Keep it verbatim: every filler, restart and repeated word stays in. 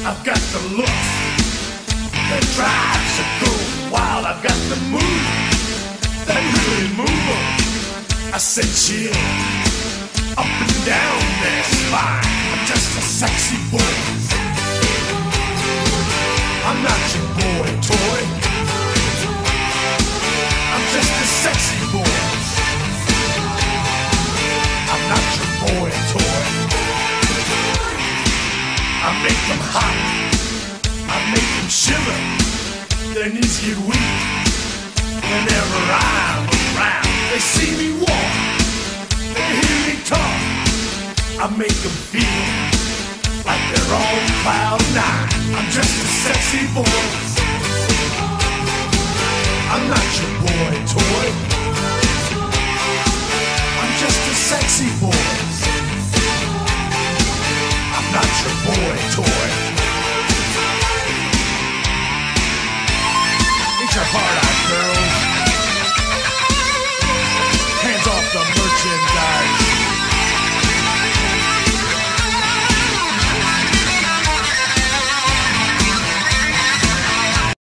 I've got the look that drives a girl wild. I've got the move that really move 'em. I said chill, up and down their spine. I'm just a sexy boy. I'm not your boy toy. I'm just a sexy boy. I'm not your boy toy. I make them hot, I make them shiver. Their knees get weak whenever I'm around. They see me